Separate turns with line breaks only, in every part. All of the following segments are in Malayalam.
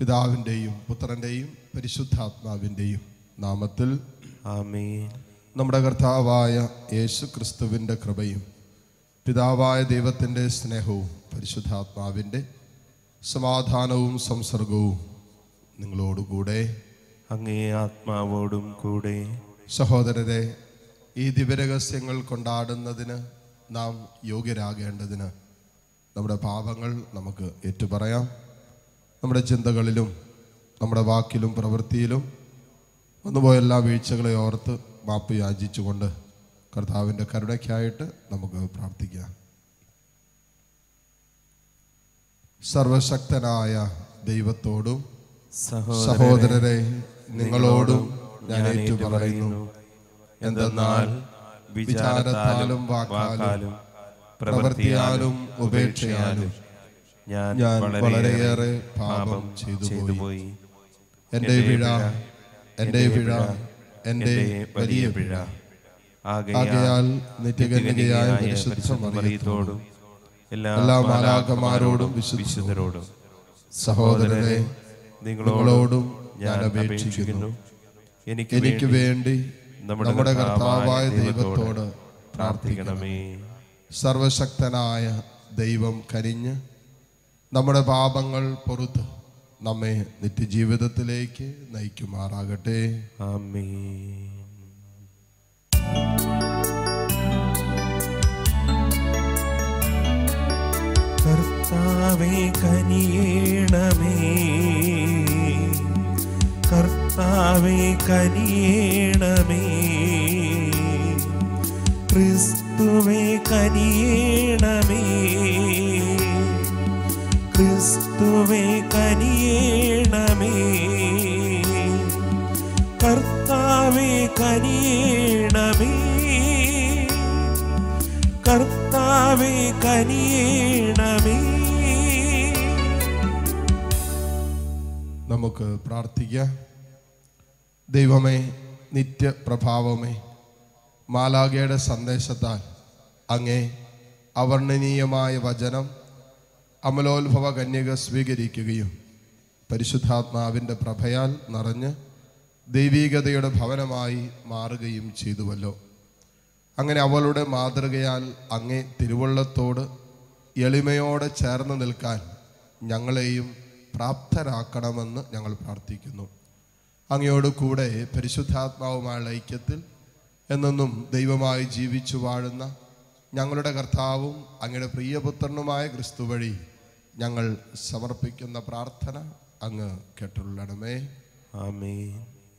പിതാവിൻ്റെയും പുത്രൻ്റെയും പരിശുദ്ധാത്മാവിൻ്റെയും നാമത്തിൽ
ആമേൻ.
നമ്മുടെ കർത്താവായ യേശു ക്രിസ്തുവിൻ്റെ കൃപയും പിതാവായ ദൈവത്തിൻ്റെ സ്നേഹവും പരിശുദ്ധാത്മാവിൻ്റെ സമാധാനവും സംസർഗവും നിങ്ങളോടുകൂടെ
അങ്ങേ ആത്മാവോടും കൂടെ.
സഹോദരരെ, ഈ ദിവ്യരഹസ്യങ്ങൾ കൊണ്ടാടുന്നതിന് നാം യോഗ്യരാകേണ്ടതിന് നമ്മുടെ പാപങ്ങൾ നമുക്ക് ഏറ്റുപറയാം. നമ്മുടെ ചിന്തകളിലും നമ്മുടെ വാക്കിലും പ്രവൃത്തിയിലും വന്നുപോയ എല്ലാ വീഴ്ചകളെ ഓർത്ത് മാപ്പ് യാചിച്ചുകൊണ്ട് കർത്താവിൻ്റെ കരുണയ്ക്കായിട്ട് നമുക്ക് പ്രാർത്ഥിക്കാം. സർവശക്തനായ ദൈവത്തോടും സഹോദരരെ നിങ്ങളോടും ഞാൻ ഏറ്റുപറയുന്നു. എന്തെന്നാൽ വിചാരത്താലും വാക്കാലും പ്രവൃത്തിയാലും ഉപേക്ഷയാലും ഞാൻ വളരെയേറെ പാപം ചെയ്തു പോയി. എൻ്റെ പിഴ, എൻ്റെ വലിയ പിഴ. ആകയാൽ നിത്യകന്യകയായ പരിശുദ്ധ മറിയത്തോടും എല്ലാ മാലാഖമാരോടും വിശുദ്ധരോടും സഹോദരരെ നിങ്ങളോടും ഞാൻ അപേക്ഷിക്കുന്നു. എനിക്ക് വേണ്ടി നമ്മുടെ കർത്താവായ ദൈവത്തോട് പ്രാർത്ഥിക്കണമേ. സർവശക്തനായ ദൈവം കനിഞ്ഞ് നമ്മുടെ പാപങ്ങൾ പൊറുത്ത് നമ്മെ നിത്യജീവിതത്തിലേക്ക് നയിക്കുമാറാകട്ടെ.
ആമേൻ. കർത്താവേ കനിയേണമേ, കർത്താവേ കനിയേണമേ, ക്രിസ്തുവേ കനിയേണമേ, ക്രിസ്തുവേ കനിയേണമേ, കർത്താവേ കനിയേണമേ, കർത്താവേ കനിയേണമേ.
നമുക്ക് പ്രാർത്ഥിക്കാം. ദൈവമേ, നിത്യപ്രഭാവമേ, മാലാഖയുടെ സന്ദേശത്താൽ അങ്ങേ അവർണ്ണനീയമായ വചനം അമലോത്ഭവ കന്യക സ്വീകരിക്കുകയും പരിശുദ്ധാത്മാവിൻ്റെ പ്രഭയാൽ നിറഞ്ഞ് ദൈവീകതയുടെ ഭവനമായി മാറുകയും ചെയ്തുവല്ലോ. അങ്ങനെ അവളുടെ മാതൃകയാൽ അങ്ങേ തിരുവുള്ളത്തോട് എളിമയോടെ ചേർന്ന് നിൽക്കാൻ ഞങ്ങളെയും പ്രാപ്തരാക്കണമെന്ന് ഞങ്ങൾ പ്രാർത്ഥിക്കുന്നു. അങ്ങയോട് കൂടെ പരിശുദ്ധാത്മാവുമായുള്ള ഐക്യത്തിൽ എന്നെന്നും ദൈവമായി ജീവിച്ചു വാഴുന്ന ഞങ്ങളുടെ കർത്താവും അങ്ങയുടെ പ്രിയപുത്രനുമായ ക്രിസ്തു വഴി ഞങ്ങൾ സമർപ്പിക്കുന്ന പ്രാർത്ഥന അങ്ങ് കേട്ടുള്ളണമേ.
ആമേൻ.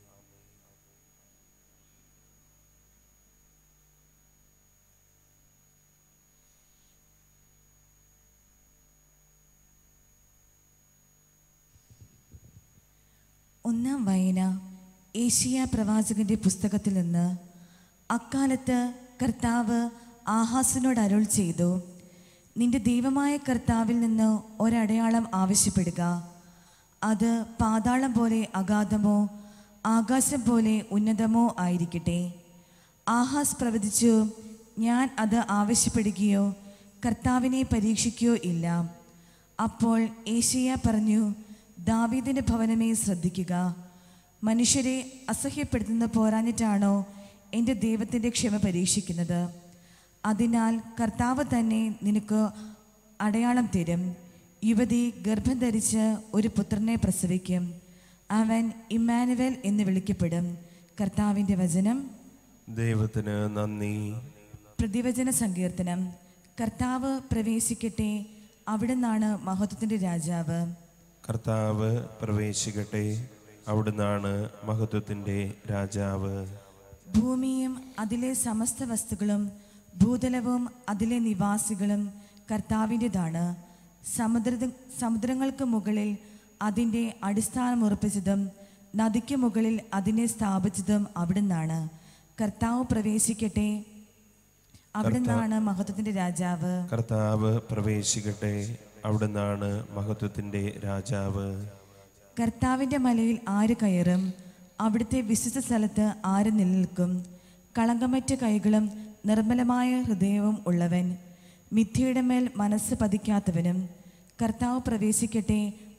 ഒന്നാം വായന ഏശയ്യാ പ്രവാചകന്റെ പുസ്തകത്തിൽ നിന്ന്. അക്കാലത്ത് കർത്താവ് ആഹാസിനോട് അരുൾ ചെയ്തു, നിന്റെ ദൈവമായ കർത്താവിൽ നിന്ന് ഒരടയാളം ആവശ്യപ്പെടുക. അത് പാതാളം പോലെ അഗാധമോ ആകാശം പോലെ ഉന്നതമോ ആയിരിക്കട്ടെ. ആഹാസ് പ്രവചിച്ചു, ഞാൻ അത് ആവശ്യപ്പെടുകയോ കർത്താവിനെ പരീക്ഷിക്കുകയോ ഇല്ല. അപ്പോൾ ഏശയ്യാ പറഞ്ഞു, ദാവീദിന്റെ ഭവനമേ ശ്രദ്ധിക്കുക. മനുഷ്യരെ അസഹ്യപ്പെടുത്തുന്ന പോരാഞ്ഞിട്ടാണോ എൻ്റെ ദൈവത്തിൻ്റെ ക്ഷമ പരീക്ഷിക്കുന്നത്? അതിനാൽ കർത്താവ് തന്നെ നിനക്ക് അടയാളം തരും. യുവതി ഗർഭം ധരിച്ച് ഒരു പുത്രനെ പ്രസവിക്കും. അവൻ ഇമ്മാനുവേൽ എന്ന് വിളിക്കപ്പെടും. കർത്താവിൻ്റെ വചനം.
ദൈവത്തിന് നന്ദി.
പ്രതിവചന സങ്കീർത്തനം. കർത്താവ് പ്രവേശിക്കട്ടെ, അവിടുന്നാണ് മഹത്വത്തിൻ്റെ രാജാവ്.
കർത്താവ് പ്രവേശിക്കട്ടെ, അവിടുന്നാണ് മഹത്വത്തിൻ്റെ രാജാവ്.
ഭൂമിയും അതിലെ സമസ്ത വസ്തുക്കളും ഭൂതലവും അതിലെ നിവാസികളും കർത്താവിൻ്റെതാണ്. സമുദ്രങ്ങൾക്ക് മുകളിൽ അതിൻ്റെ അടിസ്ഥാനം ഉറപ്പിച്ചതും നദിക്ക് മുകളിൽ അതിനെ സ്ഥാപിച്ചതും അവിടുന്നാണ്. കർത്താവ് പ്രവേശിക്കട്ടെ, അവിടുന്നാണ് മഹത്വത്തിൻ്റെ രാജാവ്.
കർത്താവ് പ്രവേശിക്കട്ടെ, അവിടുന്നാണ് മഹത്വത്തിൻ്റെ രാജാവ്.
കർത്താവിൻ്റെ മലയിൽ ആര് കയറും? അവിടുത്തെ വിശുദ്ധ സ്ഥലത്ത് ആര് നിലനിൽക്കും? കളങ്കമറ്റ കൈകളും നിർമ്മലമായ ഹൃദയവും ഉള്ളവൻ, മിഥ്യയുടെ മേൽ മനസ്സ് പതിക്കാത്തവനും. കർത്താവ് പ്രവേശിക്കട്ടെ,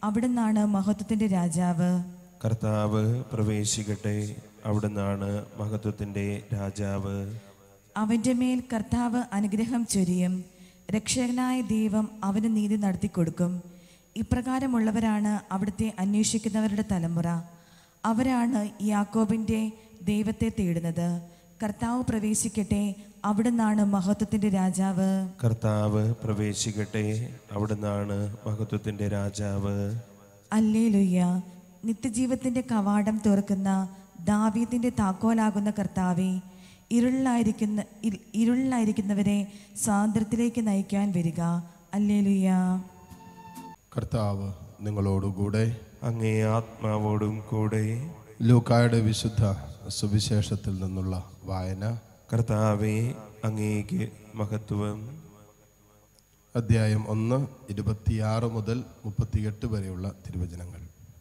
അവിടുന്നാണ് മഹത്വത്തിൻ്റെ രാജാവ്.
കർത്താവ് പ്രവേശിക്കട്ടെ, അവിടുന്നാണ് മഹത്വത്തിൻ്റെ രാജാവ്.
അവൻ്റെ മേൽ കർത്താവ് അനുഗ്രഹം ചൊരിയും. രക്ഷകനായ ദൈവം അവന് നീതി നടത്തിക്കൊടുക്കും. ഇപ്രകാരമുള്ളവരാണ് അവിടുത്തെ അന്വേഷിക്കുന്നവരുടെ തലമുറ. അവരാണ് യാക്കോബിൻ്റെ ദൈവത്തെ തേടുന്നത്. കർത്താവ് പ്രവേശിക്കട്ടെ, അവിടുന്നാണ് മഹത്വത്തിൻ്റെ രാജാവ്.
കർത്താവ് പ്രവേശിക്കട്ടെ, അവിടുന്നാണ് മഹത്വത്തിൻ്റെ രാജാവ്.
ഹല്ലേലൂയ. നിത്യജീവത്തിൻ്റെ കവാടം തുറക്കുന്ന ദാവീദിൻ്റെ താക്കോലാകുന്ന കർത്താവേ, ഇരുളിലായിരിക്കുന്നവരെ സ്വാതന്ത്ര്യത്തിലേക്ക് നയിക്കാൻ വരിക. ഹല്ലേലൂയ.
കർത്താവ് നിങ്ങളോടുകൂടെ.
അങ്ങേ ആത്മാവോടും കൂടെ.
ലൂക്കായുടെ വിശുദ്ധ സുവിശേഷത്തിൽ നിന്നുള്ള വായന.
കർത്താവേ, അങ്ങേക്ക് മഹത്വം.
അധ്യായം 1, 26 മുതൽ 38 വരെയുള്ള തിരുവചനങ്ങൾ.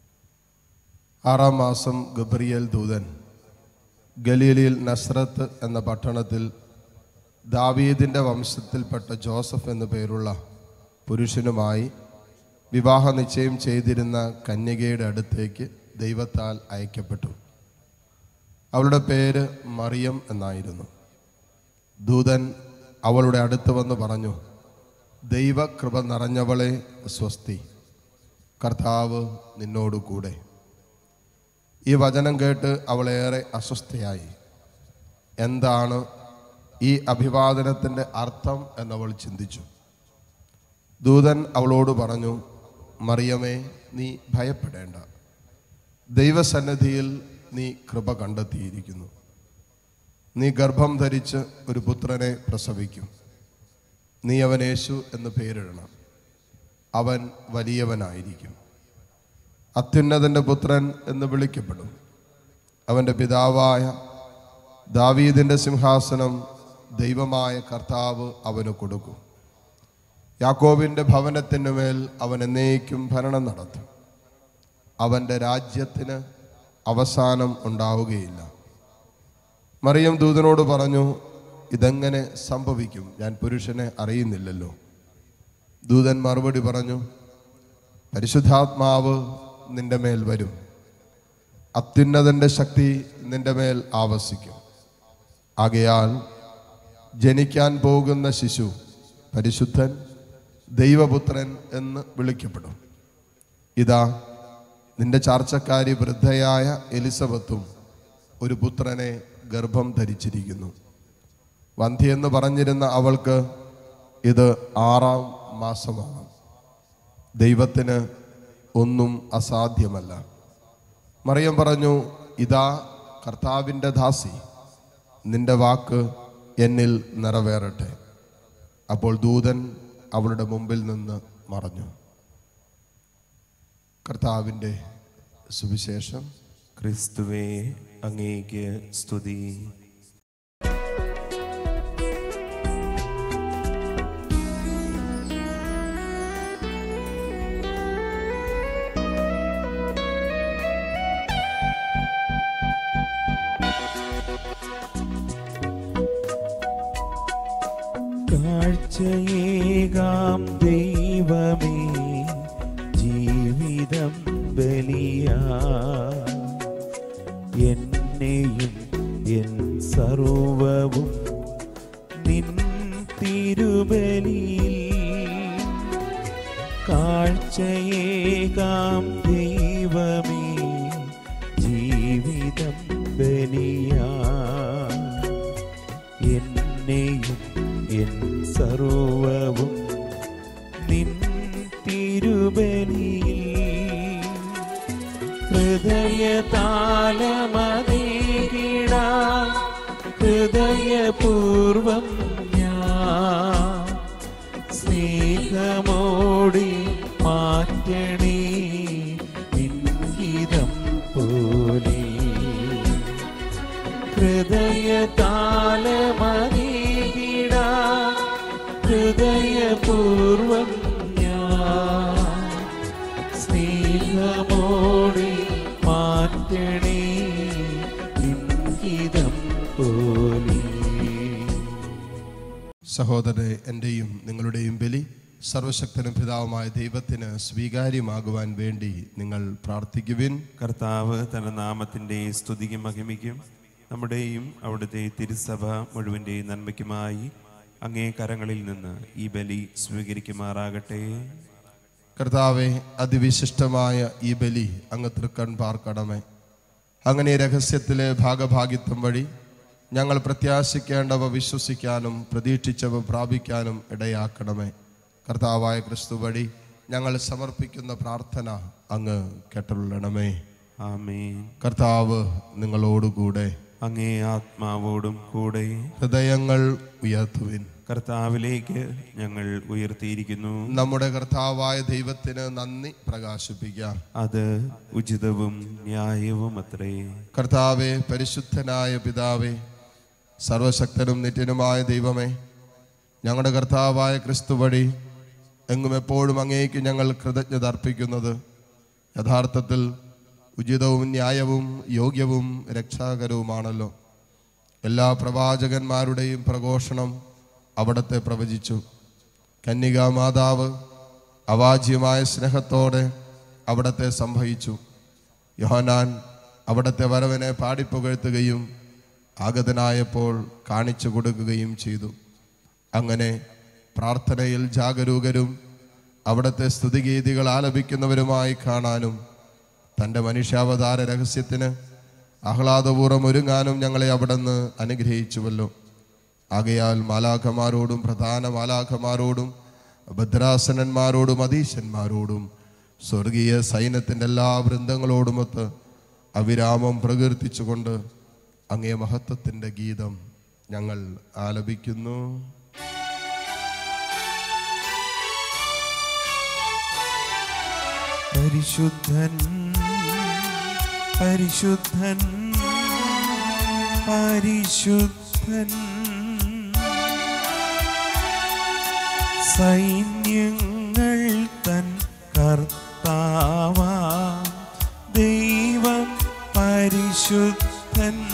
6-ാം മാസം ഗബ്രിയേൽ ദൂതൻ ഗലീലയിൽ നസ്രത്ത് എന്ന പട്ടണത്തിൽ ദാവീദിൻ്റെ വംശത്തിൽപ്പെട്ട ജോസഫ് എന്നു പേരുള്ള പുരുഷനുമായി വിവാഹ നിശ്ചയം ചെയ്തിരുന്ന കന്യകയുടെ അടുത്തേക്ക് ദൈവത്താൽ അയക്കപ്പെട്ടു. അവളുടെ പേര് മറിയം എന്നായിരുന്നു. ദൂതൻ അവളുടെ അടുത്ത് വന്ന് പറഞ്ഞു, ദൈവകൃപ നിറഞ്ഞവളെ സ്വസ്തി, കർത്താവ് നിന്നോടു കൂടെ. ഈ വചനം കേട്ട് അവളേറെ അസ്വസ്ഥയായി. എന്താണ് ഈ അഭിവാദനത്തിൻ്റെ അർത്ഥം എന്നവൾ ചിന്തിച്ചു. ദൂതൻ അവളോട് പറഞ്ഞു, മറിയമേ, നീ ഭയപ്പെടേണ്ട. ദൈവസന്നിധിയിൽ നീ കൃപ കണ്ടെത്തിയിരിക്കുന്നു. നീ ഗർഭം ധരിച്ച് ഒരു പുത്രനെ പ്രസവിക്കും. നീ അവൻ യേശു എന്ന് പേരിടണം. അവൻ വലിയവനായിരിക്കും, അത്യുന്നതൻ്റെ പുത്രൻ എന്ന് വിളിക്കപ്പെടും. അവൻ്റെ പിതാവായ ദാവീദിൻ്റെ സിംഹാസനം ദൈവമായ കർത്താവ് അവന് കൊടുക്കും. യാക്കോബിൻ്റെ ഭവനത്തിനുമേൽ അവൻ എന്നേക്കും ഭരണം നടത്തും. അവൻ്റെ രാജ്യത്തിന് അവസാനം ഉണ്ടാവുകയില്ല. മറിയം ദൂതനോട് പറഞ്ഞു, ഇതെങ്ങനെ സംഭവിക്കും? ഞാൻ പുരുഷനെ അറിയുന്നില്ലല്ലോ. ദൂതൻ മറുപടി പറഞ്ഞു, പരിശുദ്ധാത്മാവ് നിന്റെ മേൽ വരും, അത്യുന്നതൻ്റെ ശക്തി നിന്റെ മേൽ ആവസിക്കും. ആകയാൽ ജനിക്കാൻ പോകുന്ന ശിശു പരിശുദ്ധൻ, ദൈവപുത്രൻ എന്ന് വിളിക്കപ്പെടും. ഇതാ, നിന്റെ ചാർച്ചക്കാരി വൃദ്ധയായ എലിസബത്തും ഒരു പുത്രനെ ഗർഭം ധരിച്ചിരിക്കുന്നു. വന്ധ്യയെന്ന് പറഞ്ഞിരുന്ന അവൾക്ക് ഇത് 6-ാം മാസമാണ്. ദൈവത്തിന് ഒന്നും അസാധ്യമല്ല. മറിയം പറഞ്ഞു, ഇതാ കർത്താവിൻ്റെ ദാസി, നിന്റെ വാക്ക് എന്നിൽ നിറവേറട്ടെ. അപ്പോൾ ദൂതൻ അവളുടെ മുമ്പിൽ നിന്ന് മറഞ്ഞു. കർത്താവിൻ്റെ സുവിശേഷം.
ക്രിസ്തുവേ, അങ്ങേക്ക് സ്തുതി. കാഴ്ചയേകാം ദൈവമേ, ജീവിതം ബലിയാ, എന്നെയും എൻ സർവവും നിൻ തിരുബലിയിൽ. കാഴ്ചയേകാം ദൈവമേ, ജീവിതം ബലിയാ, എന്നെയും എൻ സർവവും നിൻ തിരുബലിയിൽ. ഹൃദയതാളമതീകിടാൻ ഹൃദയപൂർവം ഞാൻ സ്നേഹമോടി മാറ്റണേ നിൻഹിതം പോലെ. ഹൃദയതാളമതീകിടാൻ ഹൃദയപൂർവം ഞാൻ സ്നേഹമോടി മാറ്റണേ നിൻഹിതം പോലെ.
സഹോദരരെ, എൻ്റെയും നിങ്ങളുടെയും ബലി സർവശക്തനും പിതാവുമായ ദൈവത്തിന് സ്വീകാര്യമാകുവാൻ വേണ്ടി നിങ്ങൾ പ്രാർത്ഥിക്കുവിൻ.
കർത്താവ് തന്റെ നാമത്തിന്റെ സ്തുതിക്കും മഹിമയ്ക്കും നമ്മുടെയും അവിടുത്തെ തിരുസഭ മുഴുവൻ്റെയും നന്മയ്ക്കുമായി അങ്ങേ കരങ്ങളിൽ നിന്ന് ഈ ബലി സ്വീകരിക്കുമാറാകട്ടെ.
കർത്താവെ, അതിവിശിഷ്ടമായ ഈ ബലി അങ്ങ് തൃക്കൺ പാർക്കണമേ. അങ്ങനെ രഹസ്യത്തിലെ ഭാഗഭാഗിത്വം വഴി ഞങ്ങൾ പ്രത്യാശിക്കേണ്ടവ വിശ്വസിക്കാനും പ്രതീക്ഷിച്ചവ പ്രാപിക്കാനും ഇടയാക്കണമേ. കർത്താവായ ക്രിസ്തു വഴി ഞങ്ങൾ സമർപ്പിക്കുന്ന പ്രാർത്ഥന അങ്ങ് കേട്ടുകൊള്ളണമേ.
ആമേൻ.
കർത്താവ് നിങ്ങളോടുകൂടെ,
അങ്ങേ ആത്മാവോടും കൂടെ.
ഹൃദയങ്ങൾ ഉയർത്തുവിൻ.
കർത്താവിലേക്ക് ഞങ്ങൾ ഉയർത്തിയിരിക്കുന്നു.
നമ്മുടെ കർത്താവായ ദൈവത്തിന് നന്ദി പ്രകാശിപ്പിക്കാം.
അത് ഉചിതവും ന്യായവും അത്രേ.
കർത്താവെ, പരിശുദ്ധനായ പിതാവേ, സർവശക്തനും നിത്യനുമായ ദൈവമേ, ഞങ്ങളുടെ കർത്താവായ ക്രിസ്തു വഴി എങ്ങും എപ്പോഴും അങ്ങേക്ക് ഞങ്ങൾ കൃതജ്ഞത അർപ്പിക്കുന്നത് യഥാർത്ഥത്തിൽ ഉചിതവും ന്യായവും യോഗ്യവും രക്ഷാകരവുമാണല്ലോ. എല്ലാ പ്രവാചകന്മാരുടെയും പ്രഘോഷണം അവിടത്തെ പ്രവചിച്ചു. കന്യകാ മാതാവ് അവാച്യമായ സ്നേഹത്തോടെ അവിടത്തെ സംഭവിച്ചു. യോഹന്നാൻ അവിടത്തെ വരവിനെ പാടിപ്പുകഴ്ത്തുകയും ആഗതനായപ്പോൾ കാണിച്ചു കൊടുക്കുകയും ചെയ്തു. അങ്ങനെ പ്രാർത്ഥനയിൽ ജാഗരൂകരും അവിടുത്തെ സ്തുതിഗീതികൾ ആലപിക്കുന്നവരുമായി കാണാനും തൻ്റെ മനുഷ്യാവതാര രഹസ്യത്തിന് ആഹ്ലാദപൂർവ്വം ഒരുങ്ങാനും ഞങ്ങളെ അവിടുന്ന് അനുഗ്രഹിച്ചുവല്ലോ. ആകയാൽ മാലാഖമാരോടും പ്രധാന മാലാഖമാരോടും ഭദ്രാസനന്മാരോടും അധീശന്മാരോടും സ്വർഗീയ സൈന്യത്തിൻ്റെ എല്ലാ വൃന്ദങ്ങളോടുമൊത്ത് അവിരാമം പ്രകീർത്തിച്ചുകൊണ്ട് അങ്ങേ മഹത്വത്തിൻ്റെ ഗീതം ഞങ്ങൾ ആലപിക്കുന്നു.
പരിശുദ്ധൻ പരിശുദ്ധൻ പരിശുദ്ധൻ, സൈന്യങ്ങൾ തൻ കർത്താവാ ദൈവം പരിശുദ്ധൻ.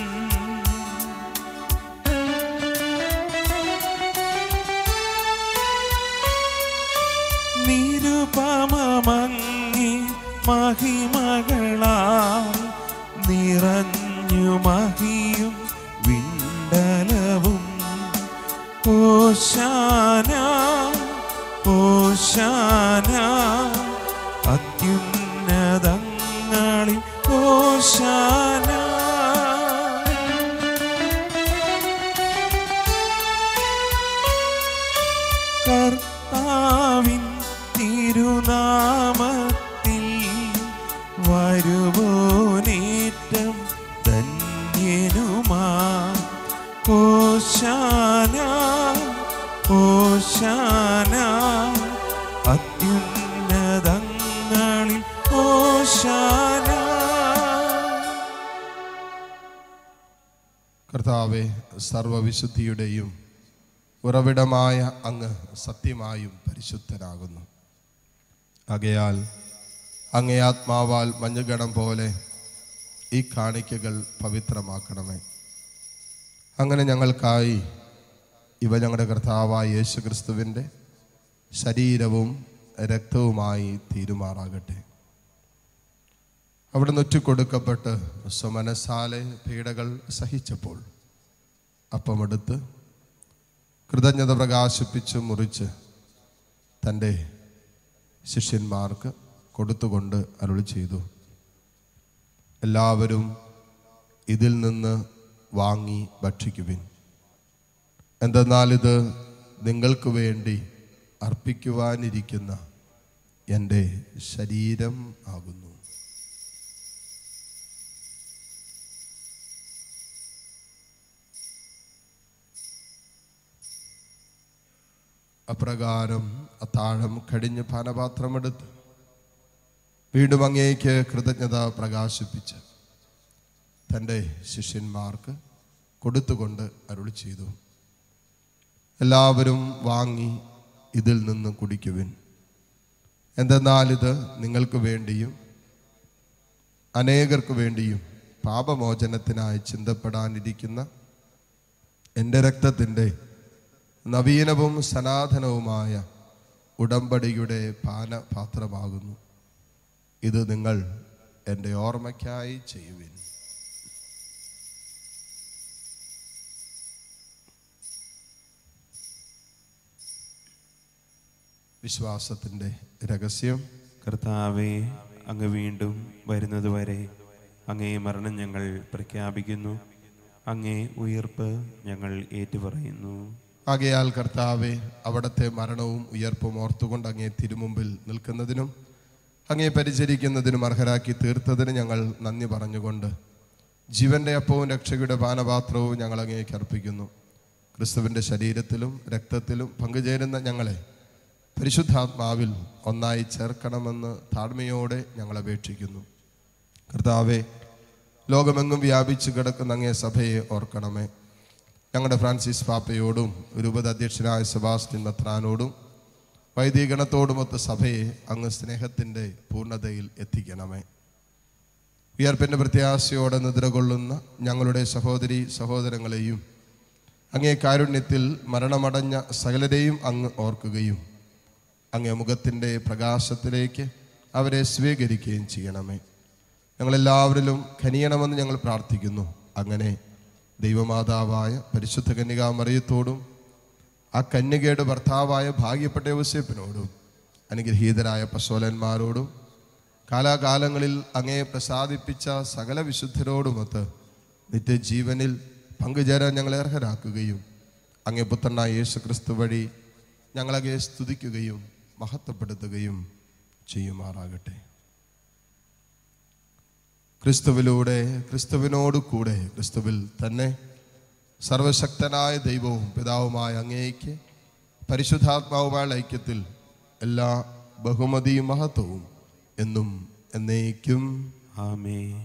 നിരുപമങ്ങി മഹിമകളാൽ നിറഞ്ഞു മഹിയും വിണ്ടലവും. ഹോശാന ഹോശാന അത്യുന്നതങ്ങളിൽ ഹോശാന. കർത്താവിൻ തിരുനാമത്തിൽ വരുവോനേറ്റം ധന്യനുമാ. ഹോശാന ഹോശാന അത്യുന്നതങ്ങളിൽ ഹോശാന.
കർത്താവെ, സർവവിശുദ്ധിയുടെയും ഉറവിടമായ അങ്ങ് സത്യമായും പരിശുദ്ധനാകുന്നു. ആകയാൽ അങ്ങേ ആത്മാവാൽ മഞ്ഞുകണം പോലെ ഈ കാണിക്കകൾ പവിത്രമാക്കണമേ. അങ്ങനെ ഞങ്ങൾക്കായി ഇവ ഞങ്ങളുടെ കർത്താവായ യേശു ക്രിസ്തുവിൻ്റെ ശരീരവും രക്തവുമായി തീരുമാറാകട്ടെ. അവിടെ നൊറ്റിക്കൊടുക്കപ്പെട്ട് സ്വമനസാലെ പീഡകൾ സഹിച്ചപ്പോൾ അപ്പമെടുത്ത് കൃതജ്ഞത പ്രകാശിപ്പിച്ച് മുറിച്ച് തൻ്റെ ശിഷ്യന്മാർക്ക് കൊടുത്തുകൊണ്ട് അരുളി ചെയ്തു, എല്ലാവരും ഇതിൽ നിന്ന് വാങ്ങി ഭക്ഷിക്കുവിൻ. എന്തെന്നാൽ ഇത് നിങ്ങൾക്ക് വേണ്ടി അർപ്പിക്കുവാനിരിക്കുന്ന എൻ്റെ ശരീരം ആകുന്നു. അപ്രകാരം അത്താഴം കഴിഞ്ഞ് പാനപാത്രമെടുത്ത് വീണ്ടും അങ്ങേക്ക് കൃതജ്ഞത പ്രകാശിപ്പിച്ച് തൻ്റെ ശിഷ്യന്മാർക്ക് കൊടുത്തുകൊണ്ട് അരുളി ചെയ്തു, എല്ലാവരും വാങ്ങി ഇതിൽ നിന്ന് കുടിക്കുവിൻ. എന്തെന്നാൽ ഇത് നിങ്ങൾക്ക് വേണ്ടിയും അനേകർക്ക് വേണ്ടിയും പാപമോചനത്തിനായി ചിന്തപ്പെടാനിരിക്കുന്ന എൻ്റെ രക്തത്തിൻ്റെ നവീനവും സനാതനവുമായ ഉടമ്പടിയുടെ പാനപാത്രമാകുന്നു. ഇത് നിങ്ങൾ എൻ്റെ ഓർമ്മയ്ക്കായി ചെയ്യുവിൻ. വിശ്വാസത്തിൻ്റെ രഹസ്യം.
കർത്താവേ, അങ്ങ് വീണ്ടും വരുന്നതുവരെ അങ്ങേ മരണം ഞങ്ങൾ പ്രഖ്യാപിക്കുന്നു, അങ്ങേ ഉയിർപ്പ് ഞങ്ങൾ ഏറ്റുപറയുന്നു.
ആകയാൽ കർത്താവേ, അവിടുത്തെ മരണവും ഉയർപ്പും ഓർത്തുകൊണ്ട് അങ്ങേ തിരുമുമ്പിൽ നിൽക്കുന്നതിനും അങ്ങേ പരിചരിക്കുന്നതിനും അർഹരാക്കി തീർത്തതിന് ഞങ്ങൾ നന്ദി പറഞ്ഞുകൊണ്ട് ജീവന്റെ അപ്പവും രക്ഷയുടെ പാനപാത്രവും ഞങ്ങൾ അങ്ങേക്ക് അർപ്പിക്കുന്നു. ക്രിസ്തുവിൻ്റെ ശരീരത്തിലും രക്തത്തിലും പങ്കുചേരുന്ന ഞങ്ങളെ പരിശുദ്ധാത്മാവിൽ ഒന്നായി ചേർക്കണമെന്ന് താഴ്മയോടെ ഞങ്ങൾ അപേക്ഷിക്കുന്നു. കർത്താവെ, ലോകമെങ്ങും വ്യാപിച്ചു കിടക്കുന്ന അങ്ങേ സഭയെ ഓർക്കണമേ. ഞങ്ങളുടെ ഫ്രാൻസിസ് പാപ്പയോടും രൂപത അധ്യക്ഷനായ സെബാസ്റ്റ്യൻ മെത്രാനോടും വൈദികഗണത്തോടുമൊത്ത് സഭയെ അങ്ങ് സ്നേഹത്തിൻ്റെ പൂർണ്ണതയിൽ എത്തിക്കണമേ. ഉയർപ്പിൻ്റെ പ്രത്യാശയോടെ നിദ്രകൊള്ളുന്ന ഞങ്ങളുടെ സഹോദരി സഹോദരങ്ങളെയും അങ്ങേ കാരുണ്യത്തിൽ മരണമടഞ്ഞ സകലരെയും അങ്ങ് ഓർക്കുകയും അങ്ങേ മുഖത്തിൻ്റെ പ്രകാശത്തിലേക്ക് അവരെ സ്വീകരിക്കുകയും ചെയ്യണമേ. ഞങ്ങളെല്ലാവരിലും കനിയണമെന്ന് ഞങ്ങൾ പ്രാർത്ഥിക്കുന്നു. അങ്ങനെ ദൈവമാതാവായ പരിശുദ്ധ കന്യകാമറിയത്തോടും ആ കന്യകയുടെ ഭർത്താവായ ഭാഗ്യപ്പെട്ട യോസേപ്പിനോടും അനുഗ്രഹീതരായ അപ്പോസ്തലന്മാരോടും കാലാകാലങ്ങളിൽ അങ്ങേ പ്രസാദിപ്പിച്ച സകല വിശുദ്ധരോടുമൊത്ത് നിത്യജീവനിൽ പങ്കുചേരാൻ ഞങ്ങളെ അർഹരാക്കുകയും അങ്ങേ പുത്രനായ യേശുക്രിസ്തു വഴി ഞങ്ങളങ്ങേ സ്തുതിക്കുകയും മഹത്വപ്പെടുത്തുകയും ചെയ്യുമാറാകട്ടെ. ക്രിസ്തുവിലൂടെ, ക്രിസ്തുവിനോട് കൂടെ, ക്രിസ്തുവിൽ തന്നെ സർവശക്തനായ ദൈവവും പിതാവുമായ അങ്ങേയ്ക്ക് പരിശുദ്ധാത്മാവുമായ ഐക്യത്തിൽ എല്ലാ ബഹുമതിയും മഹത്വവും എന്നും എന്നേക്കും
ആമേൻ.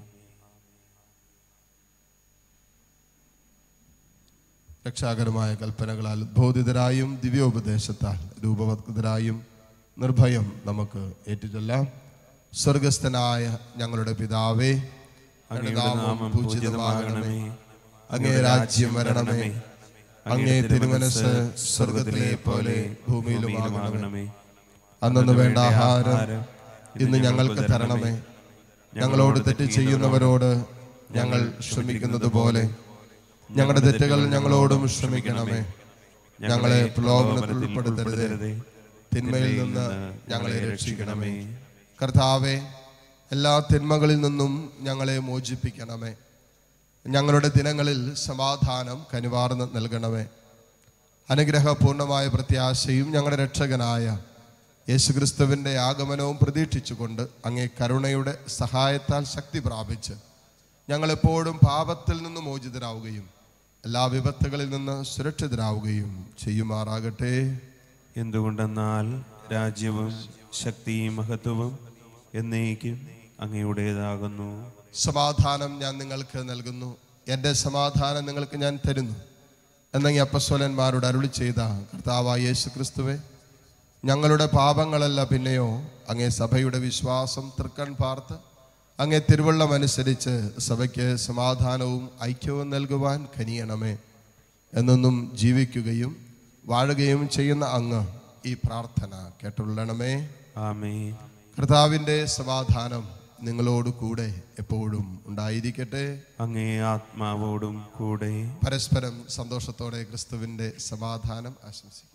രക്ഷാകരമായ കൽപ്പനകളാൽ ഉദ്ബോധിതരായും ദിവ്യോപദേശത്താൽ രൂപവത്കൃതരായും നിർഭയം നമുക്ക് ഏറ്റുചൊല്ലാം. സ്വർഗസ്ഥനായ ഞങ്ങളുടെ പിതാവേ, അങ്ങേ നാമം പൂജിതമാകണമേ, അങ്ങേ രാജ്യം വരണമേ, അങ്ങേ തിരുമനസ്സ് സ്വർഗത്തിലെ പോലെ ഭൂമിയിലുമാകണമേ. അന്നു വേണ്ട ആഹാരം ഇന്ന് ഞങ്ങൾക്ക് തരണമേ. ഞങ്ങളോട് തെറ്റ് ചെയ്യുന്നവരോട് ഞങ്ങൾ ക്ഷമിക്കുന്നത് പോലെ ഞങ്ങളുടെ തെറ്റുകൾ ഞങ്ങളോടും ക്ഷമിക്കണമേ. ഞങ്ങളെ പ്രലോഭനത്തിൽ ഉൾപ്പെടുത്തരുതേ, തിന്മയിൽ നിന്ന് ഞങ്ങളെ രക്ഷിക്കണമേ. കർത്താവേ, എല്ലാ തിന്മകളിൽ നിന്നും ഞങ്ങളെ മോചിപ്പിക്കണമേ. ഞങ്ങളുടെ ദിനങ്ങളിൽ സമാധാനം കനിവാർന്ന് നൽകണമേ. അനുഗ്രഹപൂർണമായ പ്രത്യാശയും ഞങ്ങളുടെ രക്ഷകനായ യേശുക്രിസ്തുവിൻ്റെ ആഗമനവും പ്രതീക്ഷിച്ചുകൊണ്ട് അങ്ങേ കരുണയുടെ സഹായത്താൽ ശക്തി പ്രാപിച്ച് ഞങ്ങളെപ്പോഴും പാപത്തിൽ നിന്ന് മോചിതരാവുകയും എല്ലാ വിപത്തുകളിൽ നിന്ന് സുരക്ഷിതരാവുകയും ചെയ്യുമാറാകട്ടെ.
എന്തുകൊണ്ടെന്നാൽ രാജ്യവും ശക്തിയും മഹത്വവും എന്നേക്കും അങ്ങയുടേതാകുന്നു.
സമാധാനം ഞാൻ നിങ്ങൾക്ക് നൽകുന്നു, എൻ്റെ സമാധാനം നിങ്ങൾക്ക് ഞാൻ തരുന്നു എന്നീ അപ്പോസ്തലന്മാരോട് അരുളി ചെയ്ത കർത്താവായ യേശുക്രിസ്തുവേ, ഞങ്ങളുടെ പാപങ്ങളല്ല പിന്നെയോ അങ്ങേ സഭയുടെ വിശ്വാസം തൃക്കൺ പാർത്ത് അങ്ങേ തിരുവള്ളം അനുസരിച്ച് സഭയ്ക്ക് സമാധാനവും ഐക്യവും നൽകുവാൻ കനിയണമേ. എന്നൊന്നും ജീവിക്കുകയും വാഴുകയും ചെയ്യുന്ന അങ്ങ് ഈ പ്രാർത്ഥന കേട്ടുള്ളണമേ.
ആമേൻ.
കർത്താവിൻ്റെ സമാധാനം നിങ്ങളോട് കൂടെ എപ്പോഴും ഉണ്ടായിരിക്കട്ടെ.
അങ്ങേ ആത്മാവോടും കൂടെ.
പരസ്പരം സന്തോഷത്തോടെ ക്രിസ്തുവിൻ്റെ സമാധാനം ആശംസിക്കും.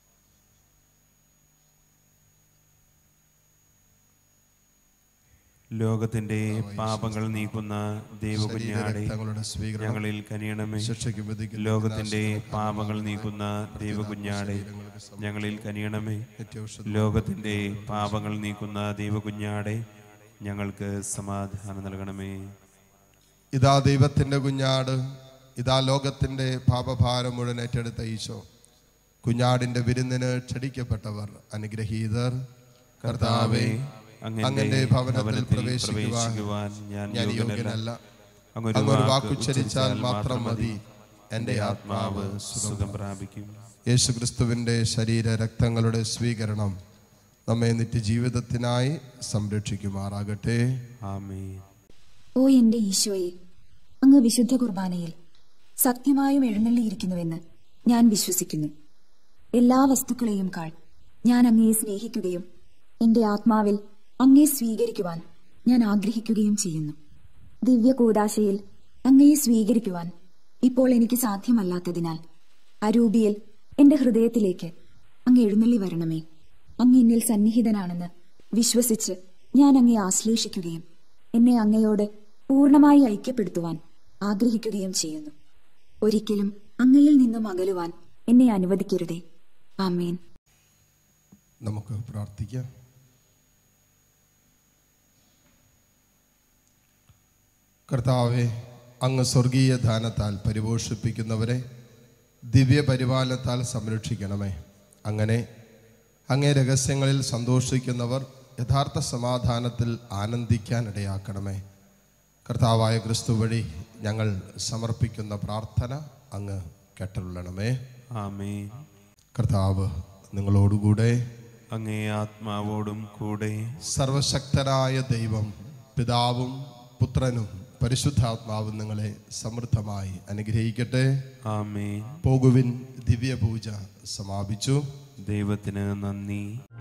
ലോകത്തിന്റെ പാപങ്ങൾ നീക്കുന്ന ദൈവകുഞ്ഞാടെ ഞങ്ങളിൽ കനിയണമേ. ലോകത്തിന്റെ പാപങ്ങൾ നീക്കുന്ന ദൈവകുഞ്ഞാടെ ഞങ്ങളിൽ കനിയണമേ. ലോകത്തിന്റെ പാപങ്ങൾ നീക്കുന്ന ദൈവകുഞ്ഞാടെ ഞങ്ങൾക്ക് സമാധാനം നൽകണമേ.
ഇതാ ദൈവത്തിൻ്റെ കുഞ്ഞാട്, ഇതാ ലോകത്തിൻ്റെ പാപഭാരം മുഴുവൻ ഏറ്റെടുത്ത ഈശോ. കുഞ്ഞാടിൻ്റെ വിരുന്നിന് ക്ഷണിക്കപ്പെട്ടവർ അനുഗ്രഹീതർ. കർത്താവേ, അങ്ങന്റെ ഭവനത്തിൽ പ്രവേശിക്കുവാൻ ഞാൻ യോഗ്യനല്ല. അങ്ങൊരു വാക്കുച്ചരിച്ചാൽ മാത്രം മതി, എൻ്റെ ആത്മാവ് സുഖം പ്രാപിക്കും. യേശുക്രിസ്തുവിൻ്റെ ശരീര രക്തങ്ങളുടെ സ്വീകരണം നമ്മെ നിത്യജീവിതത്തിനായി സംരക്ഷിക്കുമാറാകട്ടെ.
ആമേൻ.
ഓ എന്റെ ഈശോയെ, അങ്ങ് വിശുദ്ധ കുർബാനയിൽ സത്യമായും എഴുന്നള്ളിയിരിക്കുന്നുവെന്ന് ഞാൻ വിശ്വസിക്കുന്നു. എല്ലാ വസ്തുക്കളെയും കാൾ ഞാൻ അങ്ങയെ സ്നേഹിക്കുകയും എന്റെ ആത്മാവിൽ അങ്ങയെ സ്വീകരിക്കുവാൻ ഞാൻ ആഗ്രഹിക്കുകയും ചെയ്യുന്നു. ദിവ്യ കൂദാശയിൽ അങ്ങയെ സ്വീകരിക്കുവാൻ ഇപ്പോൾ എനിക്ക് സാധ്യമല്ലാത്തതിനാൽ അരൂപിയിൽ എന്റെ ഹൃദയത്തിലേക്ക് അങ്ങ് എഴുന്നള്ളി വരണമേ. അങ്ങ് എന്നിൽ സന്നിഹിതനാണെന്ന് വിശ്വസിച്ച് ഞാൻ അങ്ങയെ ആശ്ലേഷിക്കുകയും എന്നെ അങ്ങയോട് പൂർണ്ണമായി ഐക്യപ്പെടുത്തുവാൻ ആഗ്രഹിക്കുകയും ചെയ്യുന്നു. ഒരിക്കലും അങ്ങയിൽ നിന്നും അകലുവാൻ എന്നെ അനുവദിക്കരുതേ. ആമേൻ.
നമുക്ക് പ്രാർത്ഥിക്കാം. കർത്താവെ, അങ്ങ് സ്വർഗീയ ദാനത്താൽ പരിപോഷിപ്പിക്കുന്നവരെ ദിവ്യ പരിപാലനത്താൽ സംരക്ഷിക്കണമേ. അങ്ങനെ അങ്ങേ രഹസ്യങ്ങളിൽ സന്തോഷിക്കുന്നവർ യഥാർത്ഥ സമാധാനത്തിൽ ആനന്ദിക്കാൻ ഇടയാക്കണമേ. കർത്താവായ ക്രിസ്തു വഴി ഞങ്ങൾ സമർപ്പിക്കുന്ന പ്രാർത്ഥന അങ്ങ് കേട്ടരുളണമേ.
ആമേൻ.
കർത്താവ് നിങ്ങളോടുകൂടെ,
അങ്ങേ ആത്മാവോടും കൂടെ.
സർവശക്തനായ ദൈവം പിതാവും പുത്രനും പരിശുദ്ധാത്മാവും നിങ്ങളെ സമൃദ്ധമായി അനുഗ്രഹിക്കട്ടെ.
ആമേൻ.
പോകുവിൻ, ദിവ്യപൂജ സമാപിച്ചു.
ദൈവത്തിന് നന്ദി.